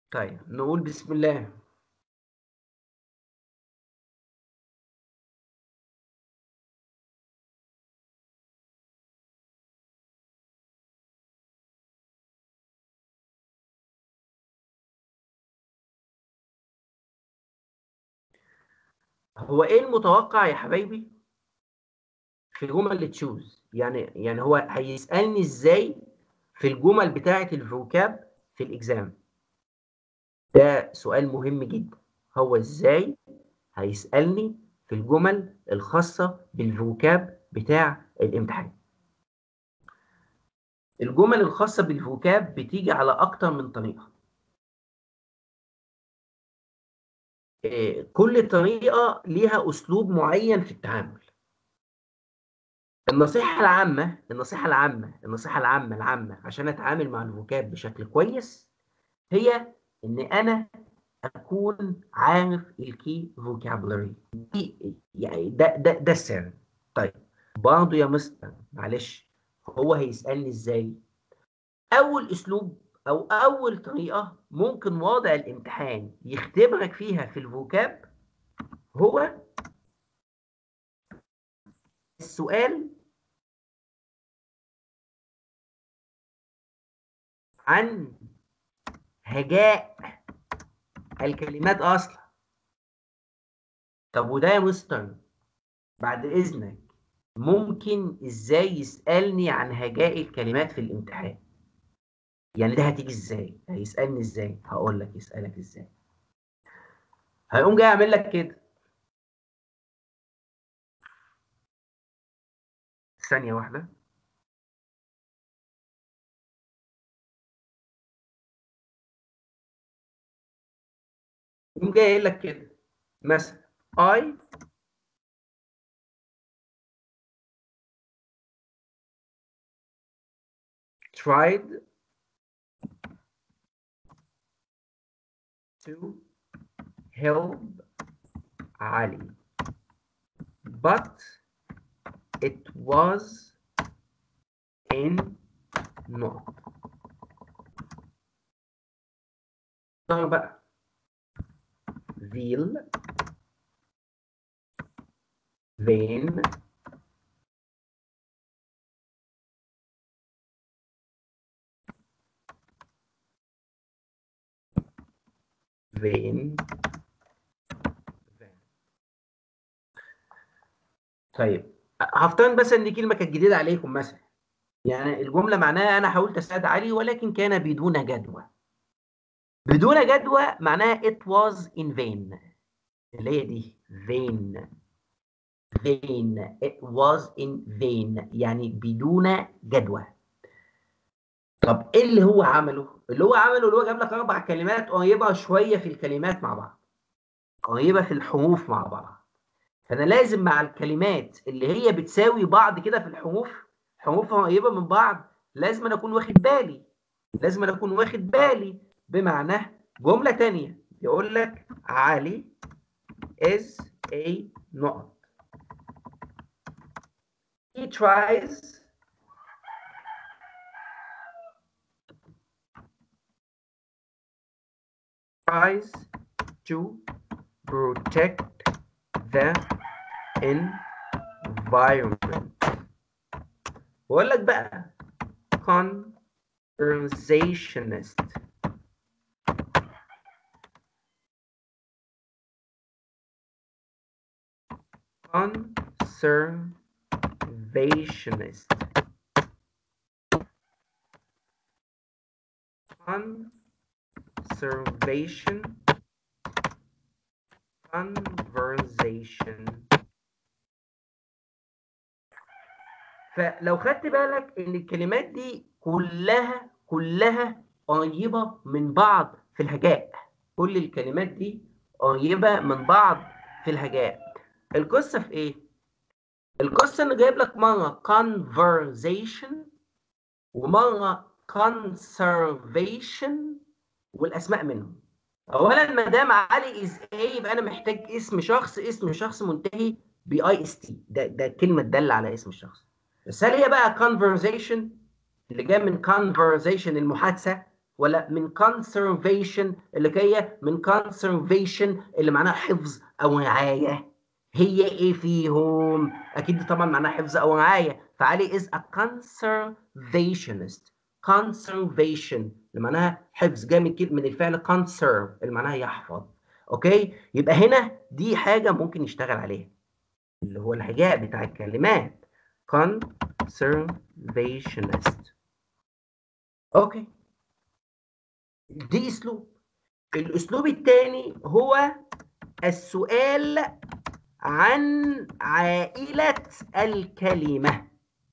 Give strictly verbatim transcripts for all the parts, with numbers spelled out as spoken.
طيب نقول بسم الله. هو ايه المتوقع يا حبايبي في جمل تشوز؟ يعني يعني هو هيسألني ازاي في الجمل بتاعة الفوكاب في الاكزام؟ ده سؤال مهم جدا. هو ازاي هيسألني في الجمل الخاصة بالفوكاب بتاع الامتحان؟ الجمل الخاصة بالفوكاب بتيجي على أكتر من طريقة. إيه، كل طريقة ليها أسلوب معين في التعامل. النصيحة العامة النصيحة العامة النصيحة العامة العامة عشان أتعامل مع الفوكاب بشكل كويس هي إن أنا أكون عارف الكي فوكابولري. يعني ده ده ده السر. طيب برضه يا مستر معلش، هو هيسألني إزاي؟ أول أسلوب أو أول طريقة ممكن وضع الامتحان يختبرك فيها في الفوكاب هو السؤال عن هجاء الكلمات أصلا. طب وده يا مستر بعد إذنك ممكن إزاي يسألني عن هجاء الكلمات في الامتحان؟ يعني ده هتيجي إزاي؟ هيسألني إزاي؟ هقول لك يسألك إزاي. هيقوم جاي أعمل لك كده. ثانية واحدة. يقوم جاي قايل لك كده مثلا I tried to help Ali but it was in not. طيب بقى will then then then. طيب هفترض بس ان دي كلمه كانت جديده عليكم مثلا. يعني الجمله معناها انا حاولت اساعد علي ولكن كان بدون جدوى. بدون جدوى معناها it was in vain. اللي هي دي vain. vain it was in vain يعني بدون جدوى. طب ايه اللي هو عمله؟ اللي هو عمله اللي هو جاب لك اربع كلمات قريبه شويه في الكلمات مع بعض، قريبه في الحروف مع بعض. فانا لازم مع الكلمات اللي هي بتساوي بعض كده في الحروف، حروف قريبه من بعض، لازم أنا اكون واخد بالي. لازم أنا اكون واخد بالي بمعنى جمله تانية يقول لك علي is a نقط. He tries tries to protect the environment. بقول لك بقى conservationist. conservationist conservation conversation. فلو خدت بالك ان الكلمات دي كلها كلها قريبة من بعض في الهجاء. كل الكلمات دي قريبة من بعض في الهجاء. القصة في ايه؟ القصة انه جايب لك مرة conversation ومرة conservation والاسماء منهم. اولا ما دام علي از ايه يبقى انا محتاج اسم شخص، اسم شخص منتهي باي اس تي. ده ده كلمه تدل على اسم الشخص. بس هل هي بقى conversation اللي جايه من conversation المحادثه، ولا من conservation اللي جايه من conservation اللي معناها حفظ او رعايه؟ هي ايه فيهم؟ اكيد طبعا معناها حفظ او رعايه، فعلي is a conservationist. conservation اللي معناها حفظ، جاي من كلمه من الفعل conserve اللي معناها يحفظ. اوكي، يبقى هنا دي حاجه ممكن نشتغل عليها اللي هو الهجاء بتاع الكلمات conservationist. اوكي، دي اسلوب. الاسلوب الثاني هو السؤال عن عائلة الكلمة.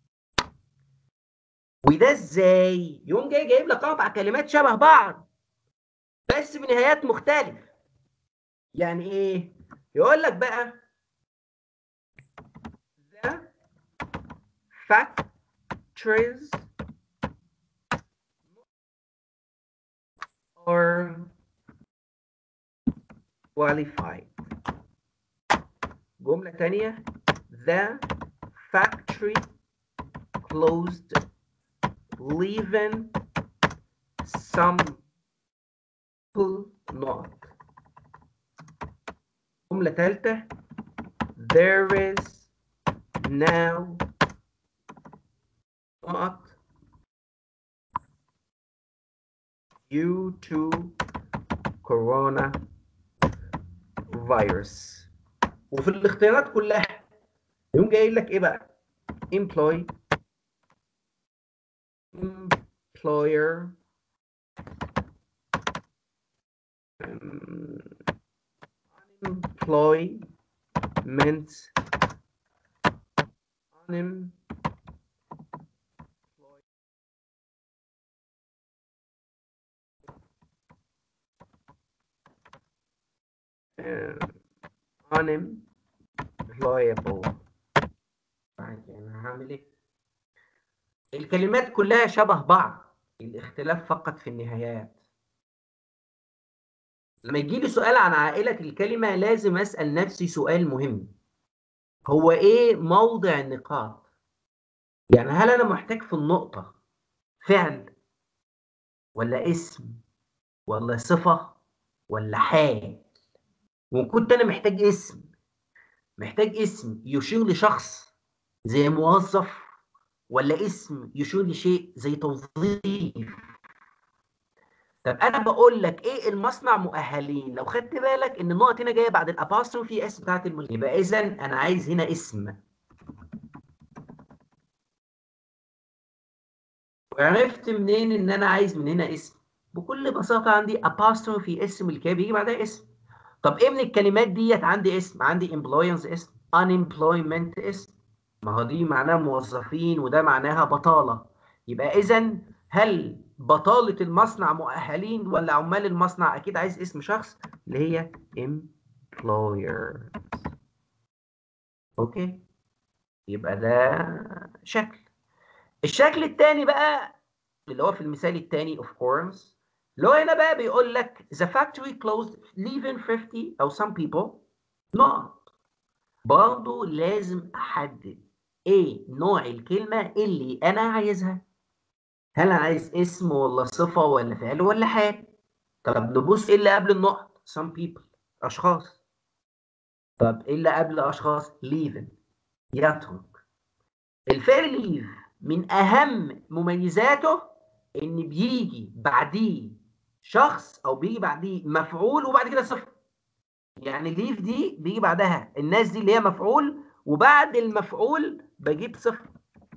وده ازاي؟ يوم جاي جايب لك اربع كلمات شبه بعض بس بنهايات مختلفة. يعني ايه؟ يقول لك بقى the factories are qualified. جملة تانية the factory closed leaving some people not. جملة ثالثة there is now not due to corona virus. وفي الاختيارات كلها يقوم جاي لك ايه بقى؟ employ employer um, unemployment unemployment uh, unemployable. انا هعمل ايه؟ الكلمات كلها شبه بعض، الاختلاف فقط في النهايات. لما يجي لي سؤال عن عائلة الكلمة لازم أسأل نفسي سؤال مهم، هو إيه موضع النقاط؟ يعني هل أنا محتاج في النقطة فعل ولا اسم ولا صفة ولا حال؟ وكنت أنا محتاج اسم، محتاج اسم يشير لشخص زي موظف، ولا اسم يشير لشيء زي توظيف؟ طب انا بقول لك ايه المصنع مؤهلين، لو خدت بالك ان النقط هنا جايه بعد الاباستروفي اس بتاعت المصنع، يبقى اذا انا عايز هنا اسم. وعرفت منين ان انا عايز من هنا اسم؟ بكل بساطه عندي apostrophe اسم الكي بيجي بعدها اسم. طب ايه من الكلمات ديت عندي اسم؟ عندي employers اسم، unemployment اسم، ما هو دي معناها موظفين وده معناها بطاله. يبقى اذا هل بطاله المصنع مؤهلين ولا عمال المصنع؟ اكيد عايز اسم شخص اللي هي employer. اوكي، يبقى ده شكل. الشكل الثاني بقى اللي هو في المثال الثاني of course، اللي هو هنا بقى بيقول لك the factory closed leaving fifty او some people not. برضه لازم احدد ايه نوع الكلمه اللي انا عايزها، هل انا عايز اسم ولا صفه ولا فعل ولا حال؟ طب نبص ايه اللي قبل النقط؟ some people اشخاص. طب ايه اللي قبل اشخاص؟ leaving يترك. الفعل leave من اهم مميزاته ان بيجي بعديه شخص او بيجي بعديه مفعول وبعد كده صفر. يعني ليف دي بيجي بعدها الناس دي اللي هي مفعول وبعد المفعول بجيب صفر.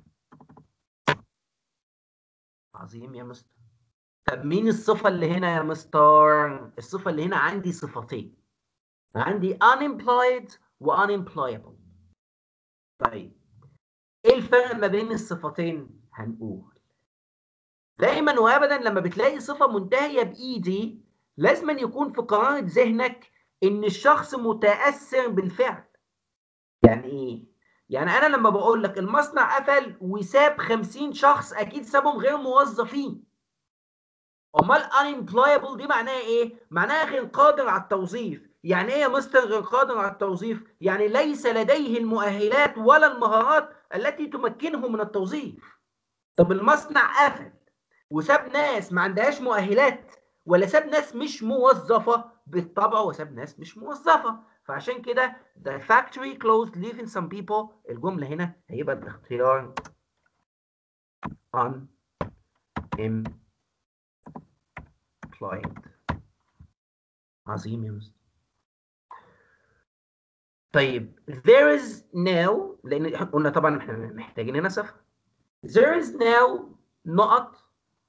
عظيم يا مستر. طب مين الصفة اللي هنا يا مستر؟ الصفة اللي هنا عندي صفتين، عندي unemployed و unemployable. طيب ايه الفرق ما بين الصفتين؟ هنقول دايما وابدا لما بتلاقي صفه منتهيه بايدي لازم يكون في قرارة ذهنك ان الشخص متاثر بالفعل. يعني ايه؟ يعني انا لما بقول لك المصنع قفل وساب خمسين شخص اكيد سابهم غير موظفين. امال unemployable دي معناها ايه؟ معناها غير قادر على التوظيف. يعني ايه يا مستر غير قادر على التوظيف؟ يعني ليس لديه المؤهلات ولا المهارات التي تمكنه من التوظيف. طب المصنع قفل وساب ناس ما عندهاش مؤهلات، ولا ساب ناس مش موظفه بالطبع وساب ناس مش موظفه. فعشان كده the factory closed leaving some people، الجمله هنا هيبقى الاختيار unemployed. عظيم يا مستر. طيب there is now، لان قلنا طبعا احنا محتاجين هنا صفر. there is now نقط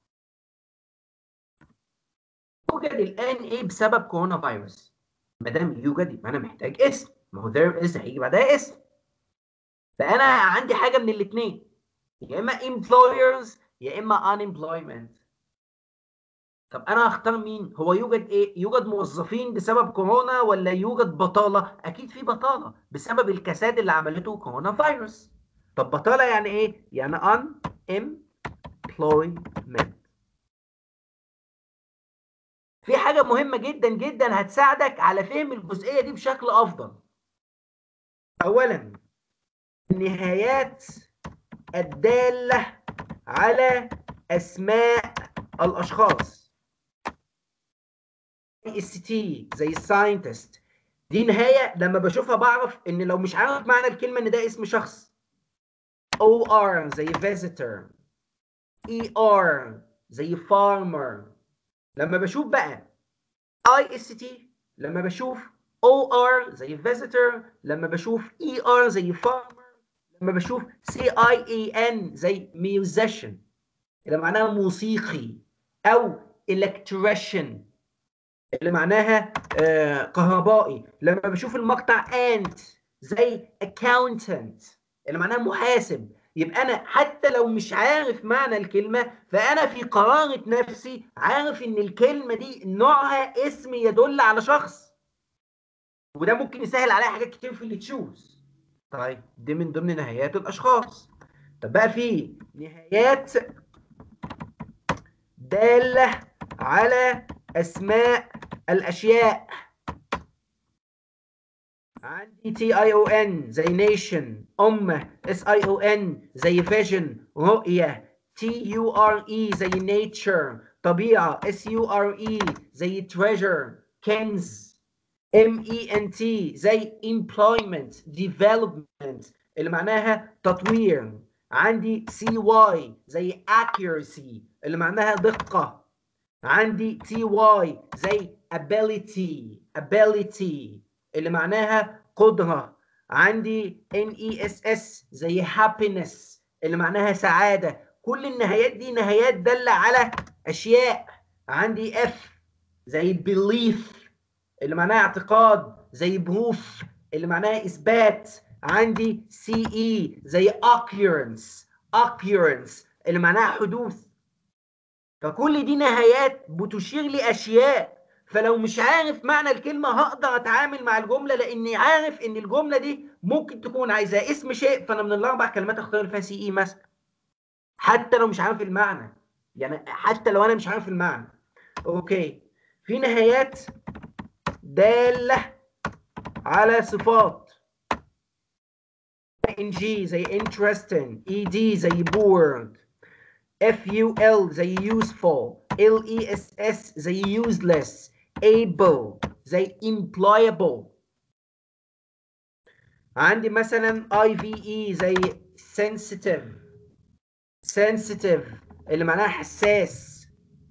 يوجد الان ايه بسبب كورونا فيروس. ما دام يوجد يبقى انا محتاج اسم، ما هو there is هيجي بعدها اسم. فانا عندي حاجه من الاثنين، يا اما employers يا اما unemployment. طب انا هختار مين؟ هو يوجد ايه؟ يوجد موظفين بسبب كورونا ولا يوجد بطاله؟ اكيد في بطاله بسبب الكساد اللي عملته كورونا فيروس. طب بطاله يعني ايه؟ يعني unemployment. في حاجه مهمه جدا جدا هتساعدك على فهم الجزئيه دي بشكل افضل. اولا النهايات الداله على اسماء الاشخاص. اس تي زي ساينتست، دي نهايه لما بشوفها بعرف ان لو مش عارف معنى الكلمه ان ده اسم شخص. او ار زي visitor، اي ار زي farmer. لما بشوف بقى اي اس تي، لما بشوف او ار زي visitor، لما بشوف اي ار زي farmer، لما بشوف سي اي اي ان زي musician اللي معناها موسيقي، او electrician اللي معناها آه كهربائي، لما بشوف المقطع and زي accountant اللي معناها محاسب. يبقى انا حتى لو مش عارف معنى الكلمه فانا في قرارة نفسي عارف ان الكلمه دي نوعها اسم يدل على شخص، وده ممكن يسهل عليا حاجات كتير في اللي تشوز. طيب دي من ضمن نهايات الاشخاص. طب بقى في نهايات دالة على اسماء الاشياء. عندي تي اي او ان زي نيشن، امه. اس اي او ان زي فيجن، رؤيه. تي يو ار اي زي نيتشر، طبيعه. اس يو ار اي زي تريجر، كنز. ام اي ان تي زي employment، development اللي معناها تطوير. عندي سي واي زي accuracy اللي معناها دقه. عندي تي واي زي ability ability اللي معناها قدرة. عندي ان اي اس اس زي happiness اللي معناها سعادة. كل النهايات دي نهايات دالة على أشياء. عندي اف زي belief اللي معناها اعتقاد، زي proof اللي معناها إثبات. عندي سي اي زي occurrence occurrence اللي معناها حدوث. فكل دي نهايات بتشير لأشياء، فلو مش عارف معنى الكلمة هقدر أتعامل مع الجملة لأني عارف إن الجملة دي ممكن تكون عايزة اسم شيء، فأنا من الأربع كلمات أختار فيها سي إي مثلا، حتى لو مش عارف المعنى. يعني حتى لو أنا مش عارف المعنى. أوكي. في نهايات دالة على صفات. إن جي زي interesting، إي دي زي bored، اف يو ال زي useful، ال اي اس اس زي useless، able زي employable. عندي مثلا اي في اي زي sensitive sensitive اللي معناها حساس.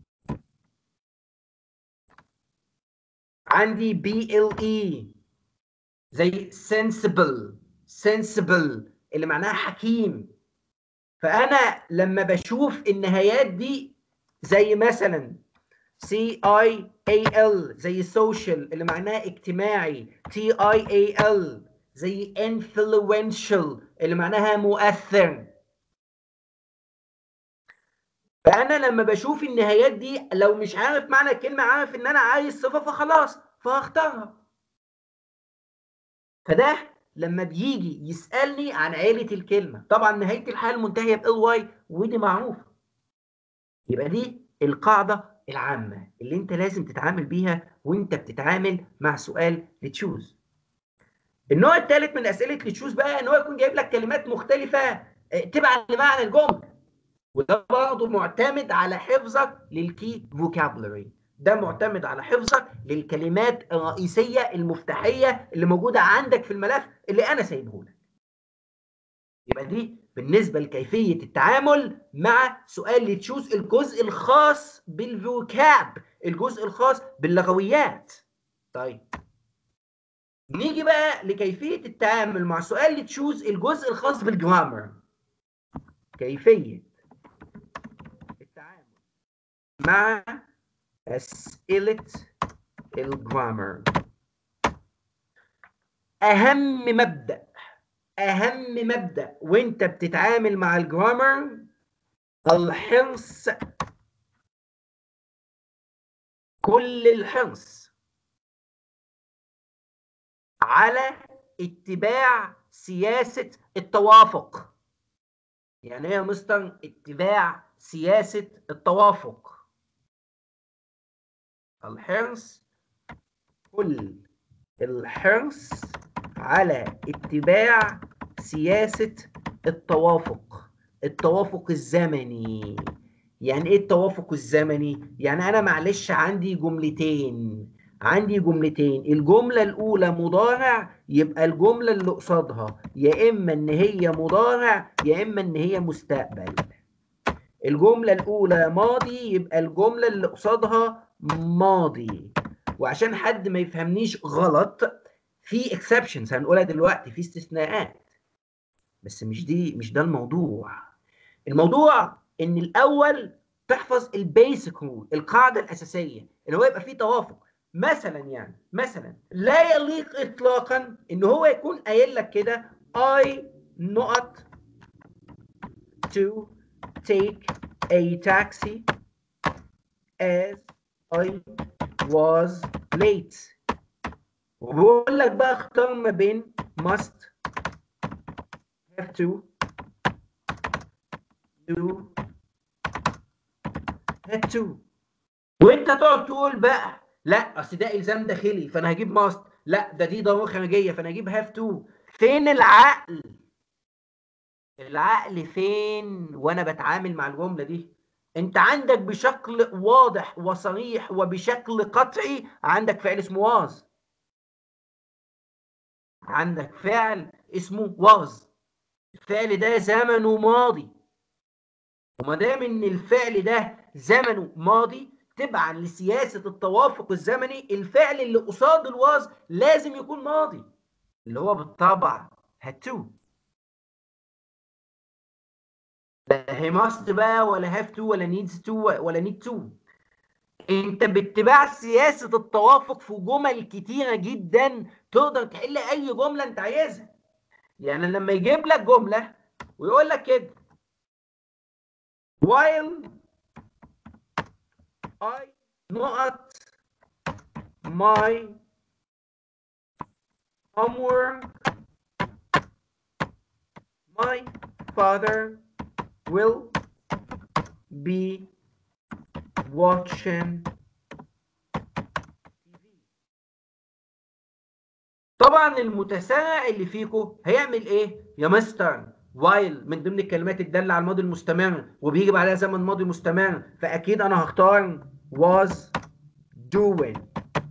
عندي بي ال اي زي sensible sensible اللي معناها حكيم. فانا لما بشوف النهايات دي زي مثلا سي اي اي ال زي social اللي معناها اجتماعي، تي اي اي ال زي influential اللي معناها مؤثر. فانا لما بشوف النهايات دي لو مش عارف معنى الكلمه عارف ان انا عايز صفه فخلاص فهختارها. فده لما بيجي يسالني عن عيله الكلمه، طبعا نهايه الحال منتهيه ب ال واي ودي معروفه. يبقى دي القاعده العامه اللي انت لازم تتعامل بيها وانت بتتعامل مع سؤال لتشوز. النوع الثالث من اسئله لتشوز بقى ان هو يكون جايب لك كلمات مختلفه تبعا لمعنى الجمله، وده برضه معتمد على حفظك للكي فوكابولري، ده معتمد على حفظك للكلمات الرئيسيه المفتاحيه اللي موجوده عندك في الملف اللي انا سايبه لك. يبقى دي بالنسبه لكيفيه التعامل مع سؤال تشوز الجزء الخاص بالفوكاب، الجزء الخاص باللغويات. طيب نيجي بقى لكيفيه التعامل مع سؤال تشوز الجزء الخاص بالجرامر. كيفيه التعامل مع أسئلة الجرامر. أهم مبدأ أهم مبدأ وأنت بتتعامل مع الجرامر الحرص، كل الحرص على اتباع سياسة التوافق. يعني ايه يا مستر اتباع سياسة التوافق؟ الحرص كل الحرص على اتباع سياسة التوافق. التوافق الزمني. يعني ايه التوافق الزمني؟ يعني انا معلش عندي جملتين عندي جملتين الجملة الاولى مضارع، يبقى الجملة اللي قصادها يا اما ان هي مضارع يا اما ان هي مستقبل. الجملة الاولى ماضي، يبقى الجملة اللي قصادها ماضي. وعشان حد ما يفهمنيش غلط، في اكسبشنز هنقولها دلوقتي، في استثناءات، بس مش دي مش ده الموضوع. الموضوع ان الاول تحفظ البيسك رول، القاعده الاساسيه اللي هو يبقى فيه توافق. مثلا يعني مثلا لا يليق اطلاقا ان هو يكون قايل لك كده I not to take a taxi as I was late. وبقول لك بقى اختار ما بين must have to do had to. وانت تقعد تقول بقى لا اصل ده الزام داخلي فانا هجيب must، لا ده دي ضروره خارجيه فانا هجيب have to. فين العقل؟ العقل فين وانا بتعامل مع الجمله دي؟ انت عندك بشكل واضح وصريح وبشكل قطعي عندك فعل اسمه was. عندك فعل اسمه was، الفعل ده زمنه ماضي، وما دام ان الفعل ده زمنه ماضي تبعا لسياسه التوافق الزمني الفعل اللي قصاد الواز لازم يكون ماضي، اللي هو بالطبع had to. لا he must بقى ولا have to ولا needs to ولا need to. انت باتباع سياسه التوافق في جمل كتيره جدا تقدر تحل اي جمله انت عايزها. يعني لما يجيب لك جمله ويقول لك كده while I not my homework my father will be watching تي في. طبعا المتسارع اللي فيكم هيعمل ايه يا مستر؟ while من ضمن الكلمات الدالة على الماضي المستمر وبيجي بعدها زمن ماضي مستمر، فاكيد انا هختار was doing.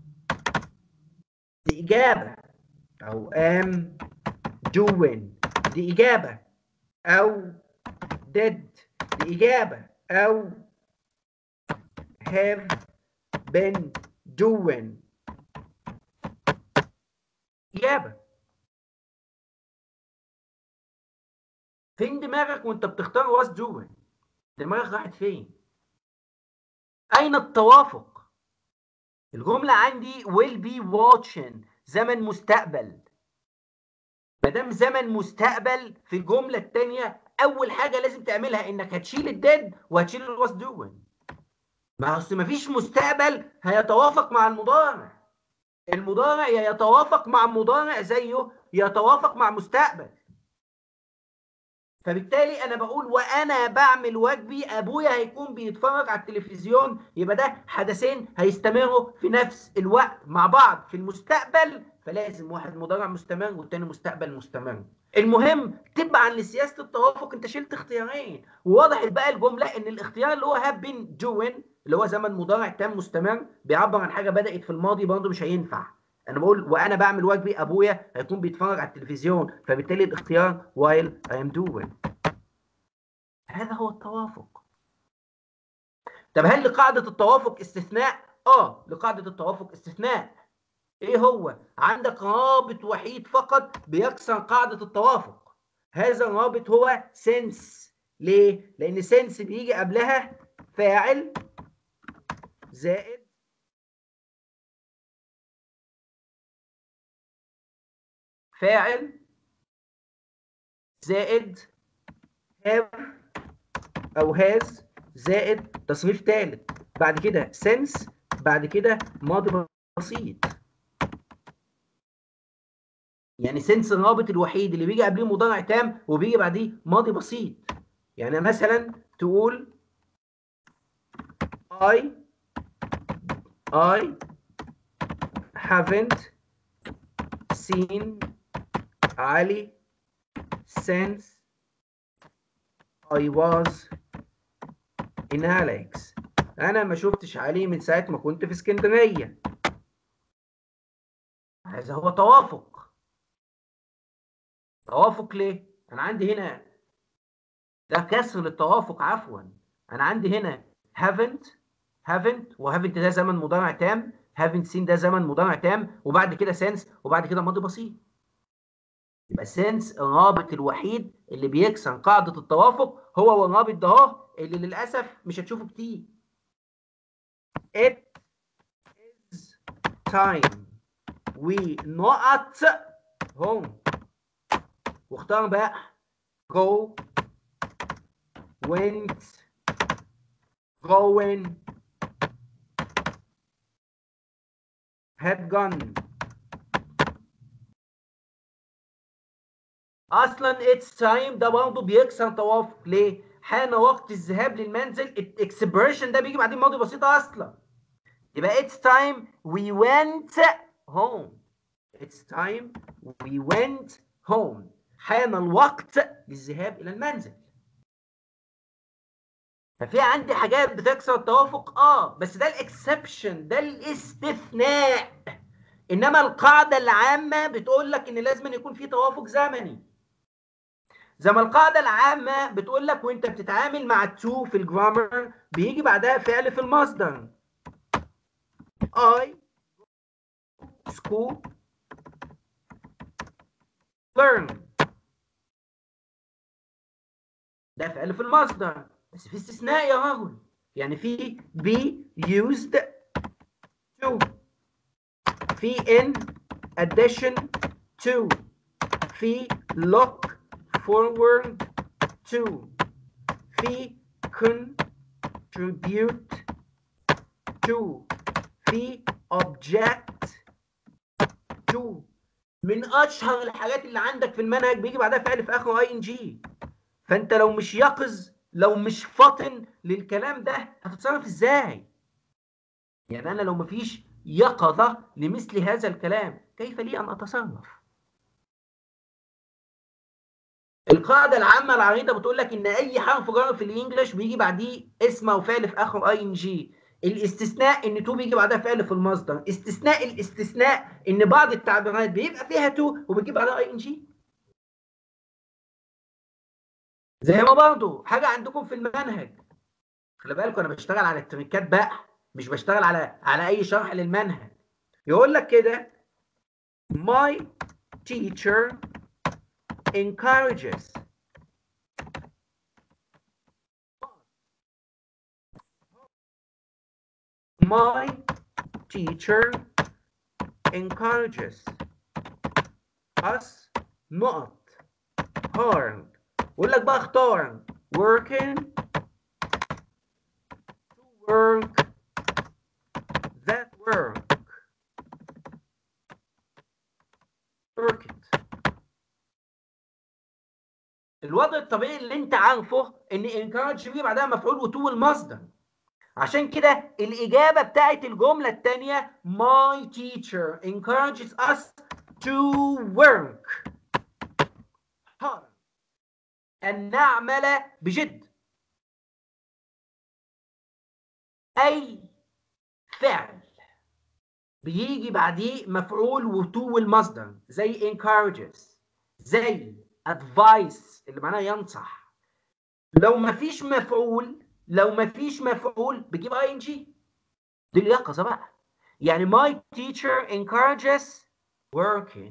دي اجابة. او am doing دي اجابة. او did دي اجابة. او have been doing اجابة. فين دماغك وانت بتختار was doing؟ دماغك راحت فين؟ اين التوافق؟ الجملة عندي will be watching زمن مستقبل. ما دام زمن مستقبل في الجملة الثانية أول حاجة لازم تعملها إنك هتشيل الديد وهتشيل ال was doing. ما أصل مفيش مستقبل هيتوافق مع المضارع. المضارع يا يتوافق مع مضارع زيه يتوافق مع مستقبل. فبالتالي انا بقول وانا بعمل واجبي ابويا هيكون بيتفرج على التلفزيون، يبقى ده حدثين هيستمروا في نفس الوقت مع بعض في المستقبل، فلازم واحد مضارع مستمر والتاني مستقبل مستمر. المهم تبعا لسياسه التوافق انت شلت اختيارين، ووضحت بقى الجمله ان الاختيار اللي هو هاف بين دوين اللي هو زمن مضارع تام مستمر بيعبر عن حاجه بدات في الماضي برضه مش هينفع. انا بقول وانا بعمل واجبي ابويا هيكون بيتفرج على التلفزيون، فبالتالي الاختيار while I am doing. هذا هو التوافق. طب هل لقاعده التوافق استثناء؟ اه لقاعده التوافق استثناء. ايه هو؟ عندك رابط وحيد فقط بيكسر قاعده التوافق. هذا الرابط هو سنس. ليه؟ لان سنس بيجي قبلها فاعل زائد فاعل زائد have او has زائد تصريف ثالث، بعد كده since، بعد كده ماضي بسيط. يعني since الرابط الوحيد اللي بيجي قبليه مضارع تام وبيجي بعديه ماضي بسيط. يعني مثلا تقول I I haven't seen Ali since I was in Alex. أنا ما شفتش علي من ساعة ما كنت في اسكندرية. هذا هو توافق. توافق ليه؟ أنا عندي هنا ده كسر للتوافق عفوا. أنا عندي هنا haven't haven't وhaven't ده زمن مضارع تام، haven't seen ده زمن مضارع تام، وبعد كده since، وبعد كده ماضي بسيط. يبقى since الرابط الوحيد اللي بيكسر قاعدة التوافق هو الرابط ده اهو اللي للأسف مش هتشوفه كتير. It is time we not home. واختار بقى go went going had gone. اصلا it's time ده برضه بيكسر توافق. ليه؟ حان وقت الذهاب للمنزل. الاكسبريشن ده بيجي بعدين ماضي بسيط اصلا. يبقى it's time we went home. It's time we went home. حان الوقت للذهاب إلى المنزل. ففي عندي حاجات بتكسر التوافق اه بس ده الاكسبشن، ده الاستثناء. انما القاعده العامه بتقول لك ان لازم يكون في توافق زمني. زي ما القاعده العامه بتقول لك وانت بتتعامل مع التو في الجرامر بيجي بعدها فعل في المصدر. I school learn ده فعل في المصدر، بس في استثناء يا راجل. يعني في be used to، في in addition to، في look forward to، في contribute to، في object to. من اشهر الحاجات اللي عندك في المنهج بيجي بعدها فعل في اخره اي ان جي. فانت لو مش يقظ، لو مش فاطن للكلام ده هتتصرف ازاي؟ يعني انا لو مفيش يقظه لمثل هذا الكلام كيف لي ان اتصرف؟ القاعده العامه العريضه بتقول لك ان اي حرف جر في الانجليش بيجي بعديه اسم او فعل في اخره اي ان جي. الاستثناء ان تو بيجي بعدها فعل في المصدر. استثناء الاستثناء ان بعض التعبيرات بيبقى فيها تو وبتجيب بعدها اي ان جي. زي ما برضه حاجه عندكم في المنهج، خلي بالكم انا بشتغل على التريكات بقى، مش بشتغل على على اي شرح للمنهج. يقول لك كده my teacher encourages my teacher encourages us not hard. يقول لك بقى اختار working to work that work work it. الوضع الطبيعي اللي انت عارفه ان encourage بيجي بعدها مفعول وتو المصدر. عشان كده الإجابة بتاعت الجملة الثانية my teacher encourages us to work hard. أن نعمل بجد. أي فعل بيجي بعديه مفعول وتو والمصدر زي encourages، زي advice اللي معناه ينصح. لو مفيش مفعول لو مفيش مفعول بجيب ing. دي اليقظة بقى. يعني my teacher encourages working.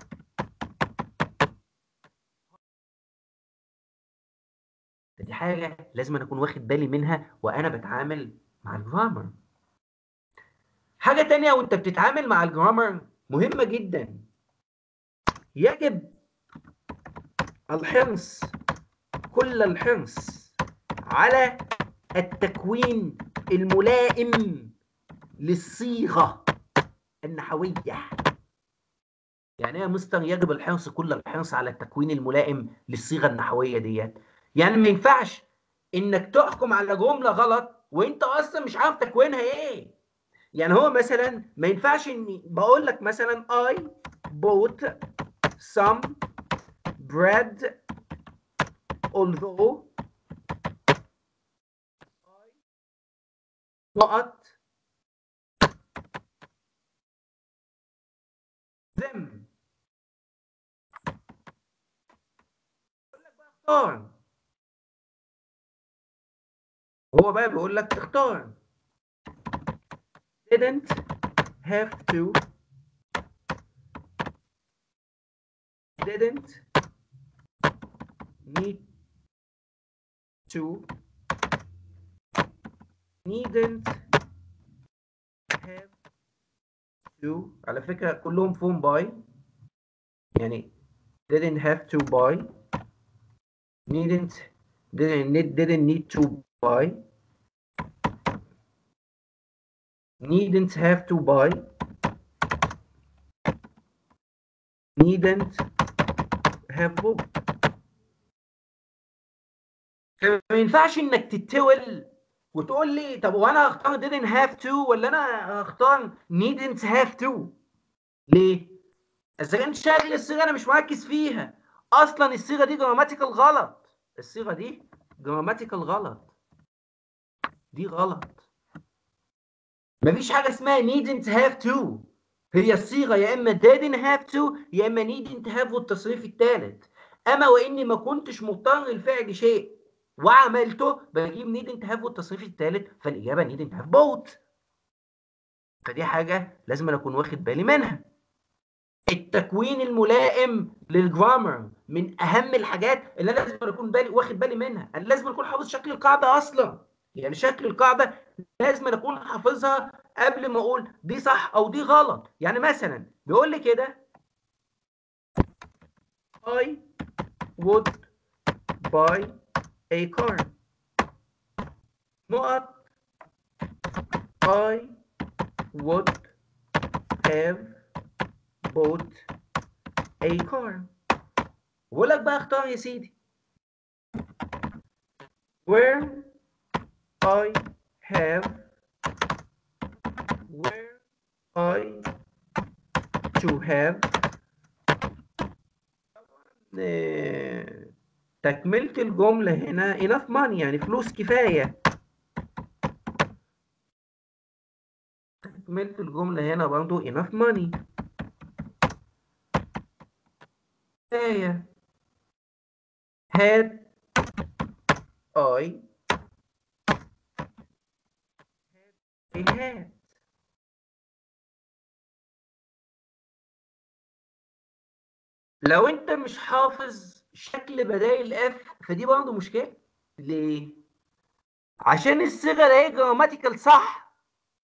دي حاجة لازم أنا أكون واخد بالي منها وأنا بتعامل مع الجرامر. حاجة تانية وأنت بتتعامل مع الجرامر مهمة جدا، يجب الحرص كل الحرص على التكوين الملائم للصيغة النحوية. يعني ايه يا مستر يجب الحرص كل الحرص على التكوين الملائم للصيغة النحوية ديت؟ يعني ما ينفعش انك تحكم على جملة غلط وانت اصلا مش عارف تكوينها ايه. يعني هو مثلا ما ينفعش اني بقول لك مثلا I bought some bread although I نقط them. اختار. هو بقى بيقول لك تختار. didn't have to didn't need to needn't have to. على فكرة كلهم فيهم باي، يعني didn't have to buy needn't didn't need didn't need to buy needn't have to buy needn't have bought. فما ينفعش انك تتول وتقول لي طب وانا هختار didn't have to ولا انا هختار needn't have to. ليه؟ اذا كان شكل الصيغه انا مش مركز فيها اصلا. الصيغه دي جراماتيكال غلط. الصيغه دي جراماتيكال غلط. دي غلط. مفيش حاجه اسمها needn't have to. هي الصيغه يا اما didn't have to يا اما needn't have والتصريف الثالث. اما واني ما كنتش مضطر لفعل شيء وعملته بجيب needn't have والتصريف الثالث، فالاجابه needn't have bought. فدي حاجه لازم أنا اكون واخد بالي منها. التكوين الملائم للجرامر من اهم الحاجات اللي انا لازم اكون بالي واخد بالي منها. انا لازم اكون حافظ شكل القاعده اصلا. يعني شكل القاعده لازم اكون حافظها قبل ما اقول دي صح او دي غلط. يعني مثلا بيقول لي كده I would buy a car. نقط I would have bought a car. بقول لك بقى اختار يا سيدي. Where I have where I to have تكملة الجملة هنا enough money يعني فلوس كفاية. تكملة الجملة هنا برضو enough money كفاية. had I had had. لو انت مش حافظ شكل بدائل اف فدي برضه مشكلة. ليه؟ عشان الصيغة دي جراماتيكال صح.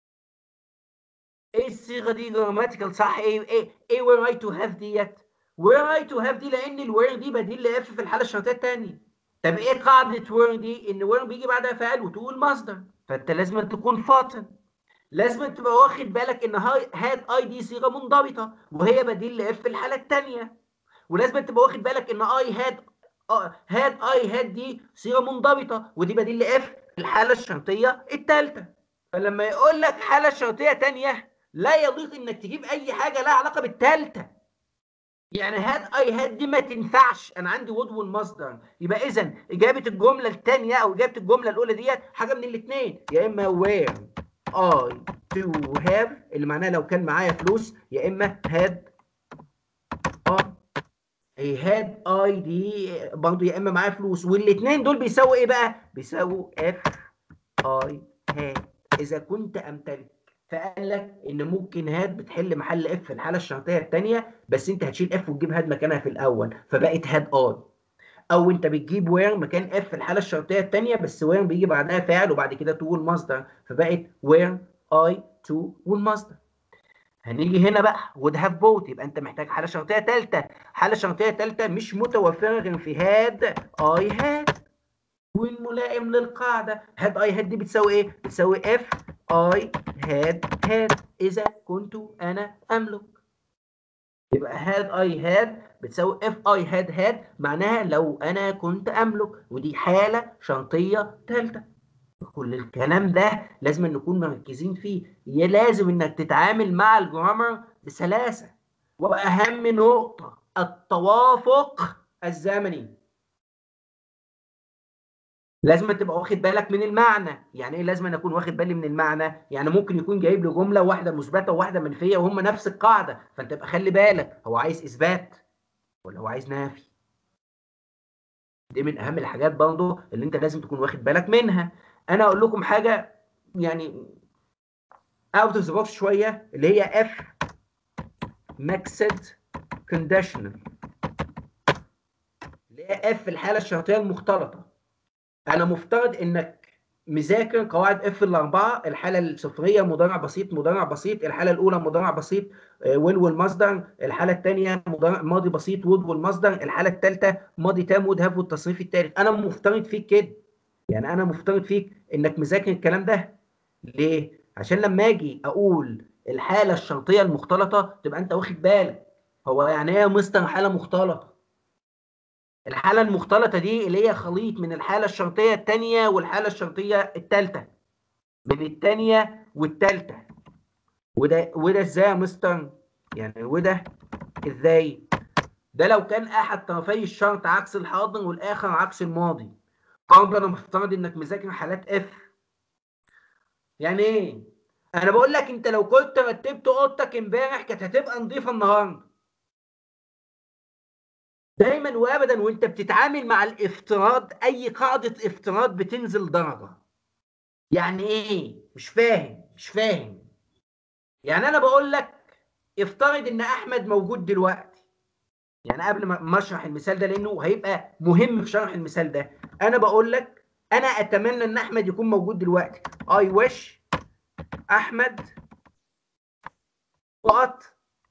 ايه الصيغة دي جراماتيكال صح؟ ايه ايه ايه were I to have ديت؟ were I to have دي لان الوير دي بديل لاف في الحالة الشرطية الثانية. طب ايه قاعدة were دي؟ ان were بيجي بعدها فعل وتقول مصدر، فانت لازم تكون فاطن. لازم تبقى واخد بالك ان هاد اي دي صيغة منضبطة وهي بديل لاف في الحالة الثانية. ولازم تبقى واخد بالك ان اي هاد هاد اي هاد دي صيغه منضبطه ودي بديل لاف الحاله الشرطيه الثالثه. فلما يقول لك حاله شرطيه ثانيه لا يليق انك تجيب اي حاجه لها علاقه بالثالثه. يعني هاد اي هاد دي ما تنفعش، انا عندي وود والمصدر، يبقى اذا اجابه الجمله الثانيه او اجابه الجمله الاولى ديت حاجه من الاثنين، يا اما وير اي تو هاف اللي معناها لو كان معايا فلوس، يا اما هاد اي هاد اي دي برضه يا اما معايا فلوس، والاثنين دول بيساووا ايه بقى؟ بيساووا اف اي هاد اذا كنت امتلك. فقال لك ان ممكن هاد بتحل محل اف في الحاله الشرطيه الثانيه، بس انت هتشيل اف وتجيب هاد مكانها في الاول فبقت هاد اي، او انت بتجيب وير مكان اف في الحاله الشرطيه الثانيه، بس وير بيجي بعدها فاعل وبعد كده تو والمصدر فبقت وير اي تو والمصدر. هنيجي هنا بقى would have both، يبقى انت محتاج حاله شرطيه ثالثه، حاله شرطيه ثالثه مش متوفره غير في هاد اي هاد، والملائم للقاعده هاد اي هاد دي بتساوي ايه؟ بتساوي اف اي هاد هاد اذا كنت انا املك. يبقى هاد اي هاد بتساوي اف اي هاد هاد معناها لو انا كنت املك، ودي حاله شرطيه ثالثه. كل الكلام ده لازم نكون مركزين فيه، يا لازم انك تتعامل مع الجرامر بسلاسه. واهم نقطه التوافق الزمني، لازم تبقى واخد بالك من المعنى. يعني ايه لازم أن اكون واخد بالي من المعنى؟ يعني ممكن يكون جايب لي جمله واحده مثبته وواحده منفيه وهم نفس القاعده، فانت تبقى خلي بالك هو عايز اثبات ولا هو عايز نفي. دي من اهم الحاجات برضه اللي انت لازم تكون واخد بالك منها. انا اقول لكم حاجه يعني اوت اوف ذا بوكس شويه، اللي هي اف ميكسد كونديشنال، اللي هي اف الحاله الشرطيه المختلطه. انا مفترض انك مذاكر قواعد اف الاربعه، الحاله الصفريه مضارع بسيط مضارع بسيط، الحاله الاولى مضارع بسيط ويل والمصدر، الحاله الثانيه مضارع ماضي بسيط وود والمصدر، الحاله الثالثه ماضي تام وود هاف والتصريف الثالث. انا مفترض فيك كده، يعني انا مفترض فيك انك مذاكر الكلام ده. ليه؟ عشان لما اجي اقول الحاله الشرطيه المختلطه تبقى انت واخد بالك هو يعني ايه يا مستر حاله مختلطه. الحاله المختلطه دي اللي هي خليط من الحاله الشرطيه الثانيه والحاله الشرطيه الثالثه، من الثانيه والثالثه. وده وده ازاي يا مستر؟ يعني وده ازاي؟ ده لو كان احد طرفي الشرط عكس الحاضر والاخر عكس الماضي. برضه انا مفترض انك مذاكر حالات اف. يعني ايه؟ انا بقول لك انت لو كنت رتبت اوضتك امبارح كانت هتبقى نظيفه النهارده. دايما وابدا وانت بتتعامل مع الافتراض، اي قاعده افتراض بتنزل درجه. يعني ايه؟ مش فاهم مش فاهم. يعني انا بقول لك افترض ان احمد موجود دلوقتي، يعني قبل ما اشرح المثال ده لانه هيبقى مهم في شرح المثال ده، انا بقول لك انا اتمنى ان احمد يكون موجود دلوقتي. I wish احمد what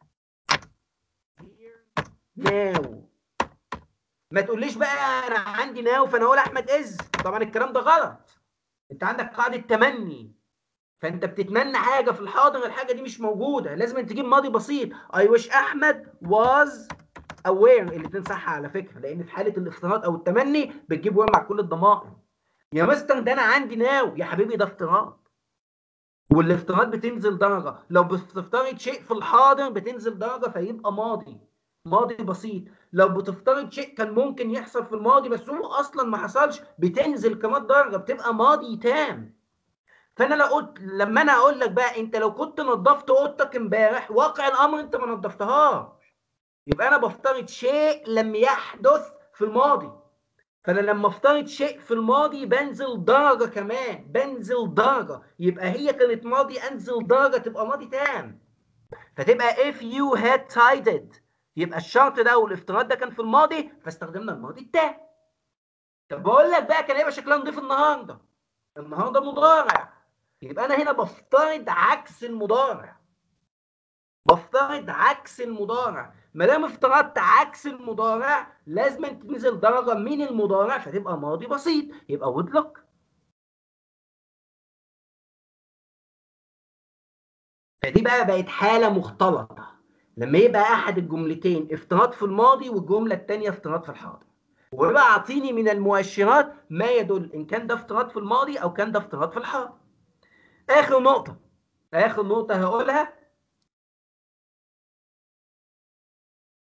here now. ما تقوليش بقى انا عندي ناو فانا اقول احمد از، طبعا الكلام ده غلط. انت عندك قاعده تمني، فانت بتتمنى حاجه في الحاضر الحاجه دي مش موجوده، لازم تجيب ماضي بسيط. I wish احمد was aware، الاثنين صح على فكره، لان في حاله الافتراض او التمني بتجيب وين مع كل الضمائر. يا مستر ده انا عندي ناو يا حبيبي، ده افتراض، والافتراض بتنزل درجه. لو بتفترض شيء في الحاضر بتنزل درجه فيبقى ماضي، ماضي بسيط. لو بتفترض شيء كان ممكن يحصل في الماضي بس هو اصلا ما حصلش بتنزل كمان درجه بتبقى ماضي تام. فانا لو قلت لما انا اقول لك بقى انت لو كنت نظفت اوضتك امبارح، واقع الامر انت ما نظفتهاش، يبقى انا بفترض شيء لم يحدث في الماضي. فانا لما افترض شيء في الماضي بنزل درجه كمان، بنزل درجه، يبقى هي كانت ماضي انزل درجه تبقى ماضي تام. فتبقى if you had tied، يبقى الشرط ده والافتراض ده كان في الماضي فاستخدمنا الماضي التام. طب بقول لك بقى كان هيبقى شكلها نضيف النهارده، النهارده مضارع، يبقى انا هنا بفترض عكس المضارع، بفترض عكس المضارع. ما دام افترضت عكس المضارع لازم تنزل درجه من المضارع فتبقى ماضي بسيط، يبقى would look. فدي بقى بقت حاله مختلطه لما يبقى احد الجملتين افتراض في الماضي والجمله الثانيه افتراض في الحاضر، ويبقى اعطيني من المؤشرات ما يدل ان كان ده افتراض في الماضي او كان ده افتراض في الحاضر. اخر نقطه، اخر نقطه هقولها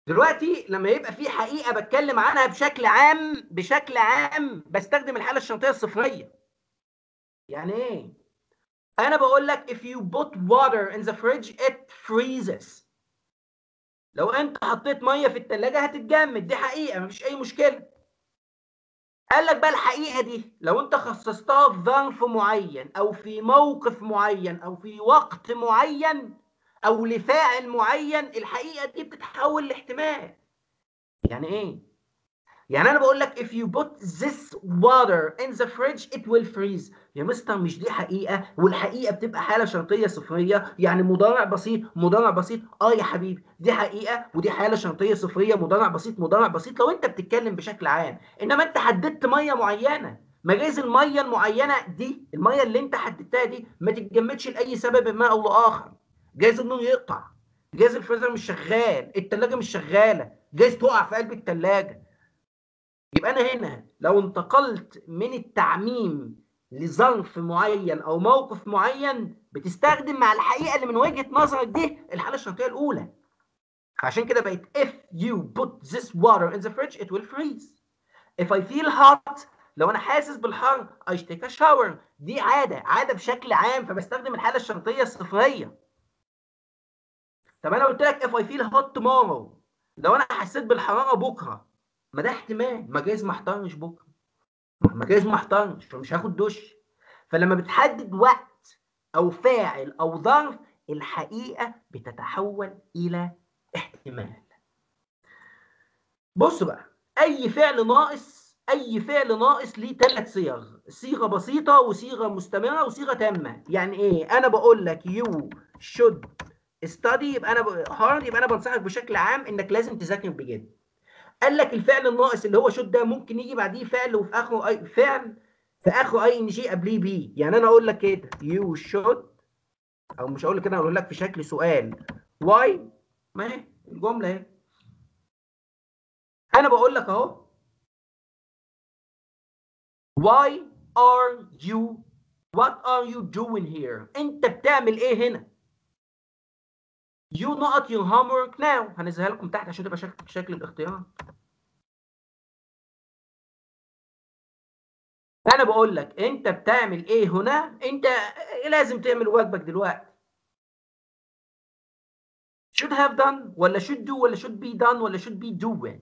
دلوقتي لما يبقى في حقيقه بتكلم عنها بشكل عام بشكل عام بستخدم الحاله الشرطيه الصفريه. يعني ايه؟ انا بقول لك if you put water in the fridge it freezes. لو انت حطيت ميه في الثلاجه هتتجمد، دي حقيقه مفيش اي مشكله. قال لك بقى الحقيقه دي لو انت خصصتها في ظرف معين او في موقف معين او في وقت معين او لفاعل معين، الحقيقه دي بتتحول لاحتمال. يعني ايه؟ يعني انا بقول لك if you put this water in the fridge it will freeze. يا مستر مش دي حقيقه؟ والحقيقه بتبقى حاله شرطيه صفريه، يعني مضارع بسيط مضارع بسيط. اه يا حبيبي دي حقيقه ودي حاله شرطيه صفريه، مضارع بسيط مضارع بسيط لو انت بتتكلم بشكل عام. انما انت حددت ميه معينه، مجاز الميه المعينه دي، الميه اللي انت حددتها دي ما تتجمدش لاي سبب ما او لاخر. جايز النور يقطع، جايز الفريزر مش شغال، الثلاجه مش شغاله، جايز تقع في قلب الثلاجه. يبقى انا هنا لو انتقلت من التعميم لظرف معين او موقف معين بتستخدم مع الحقيقه اللي من وجهه نظرك دي الحاله الشرطيه الاولى. عشان كده بقت if you put this water in the fridge it will freeze. if I feel hot، لو انا حاسس بالحر I take a shower. دي عاده عاده بشكل عام فبستخدم الحاله الشرطيه الصفريه. طب انا قلت لك if I feel hot tomorrow، لو انا حسيت بالحراره بكره، ما ده احتمال، ما جايز ما احترش بكره، ما جايز ما احترش فمش هاخد دش. فلما بتحدد وقت او فاعل او ظرف الحقيقه بتتحول الى احتمال. بص بقى، اي فعل ناقص اي فعل ناقص ليه ثلاث صيغ، صيغه بسيطه وصيغه مستمره وصيغه تامه. يعني ايه؟ انا بقول لك you should study، يبقى انا hard، يبقى انا بنصحك بشكل عام انك لازم تذاكر بجد. قال لك الفعل الناقص اللي هو should ده ممكن يجي بعديه فعل وفي اخره اي فعل في اخره اي ان جي قبليه بي. يعني انا اقول لك كده you should، او مش هقول لك كده، اقول لك في شكل سؤال why. ما هي الجمله اهي، انا بقول لك اهو why are you what are you doing here. انت بتعمل ايه هنا؟ you not your homework now. هنزلها لكم تحت عشان تبقى شكل شكل الاختيار. انا بقول لك انت بتعمل ايه هنا، انت لازم تعمل واجبك دلوقتي. should have done ولا should do ولا should be done ولا should be doing.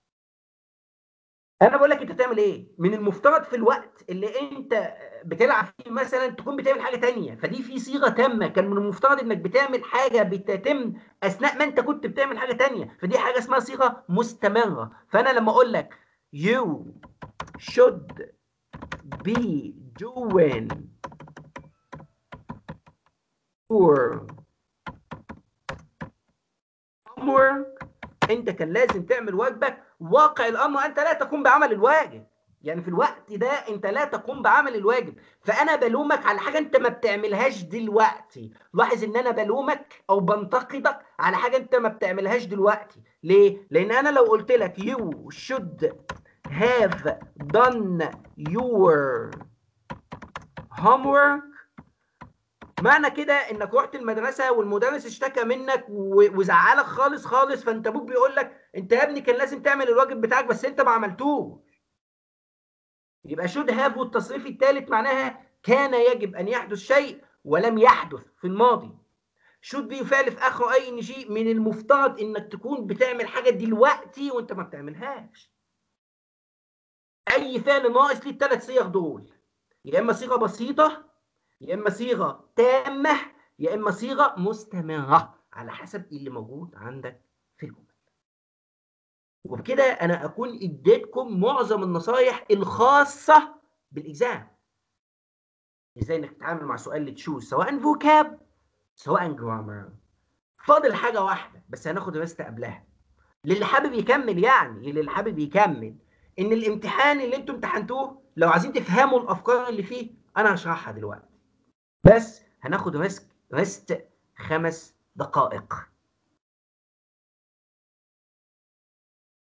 انا بقول لك انت بتعمل ايه. من المفترض في الوقت اللي انت بتلعب فيه مثلا تكون بتعمل حاجه ثانيه، فدي في صيغه تامه. كان من المفترض انك بتعمل حاجه بتتم اثناء ما انت كنت بتعمل حاجه ثانيه، فدي حاجه اسمها صيغه مستمره. فانا لما اقول لك you should be doing your homework، انت كان لازم تعمل واجبك. واقع الامر انت لا تقوم بعمل الواجب، يعني في الوقت ده انت لا تقوم بعمل الواجب، فانا بلومك على حاجه انت ما بتعملهاش دلوقتي. لاحظ ان انا بلومك او بنتقدك على حاجه انت ما بتعملهاش دلوقتي. ليه؟ لان انا لو قلت لك you should have done your homework، معنى كده انك رحت المدرسه والمدرس اشتكى منك وزعلك خالص خالص، فانت ابوك بيقول لك انت يا ابني كان لازم تعمل الواجب بتاعك بس انت ما عملتوش. يبقى should have والتصريف الثالث معناها كان يجب ان يحدث شيء ولم يحدث في الماضي. should be فعل في اخره اي ان جي، من المفترض انك تكون بتعمل حاجه دلوقتي وانت ما بتعملهاش. اي فعل ناقص ليه الثلاث صيغ دول، يا اما صيغه بسيطه يا اما صيغه تامه يا اما صيغه مستمره، على حسب اللي موجود عندك في الجمل. وبكده انا اكون اديتكم معظم النصايح الخاصه بالاكزام، ازاي انك تتعامل مع سؤال لتشوز سواء فوكاب سواء جرامر. فاضل حاجه واحده بس هناخد ريست قبلها للي حابب يكمل، يعني للي حابب يكمل، ان الامتحان اللي انتم امتحنتوه لو عايزين تفهموا الافكار اللي فيه انا هشرحها دلوقتي، بس هناخد ريست ريست خمس دقائق.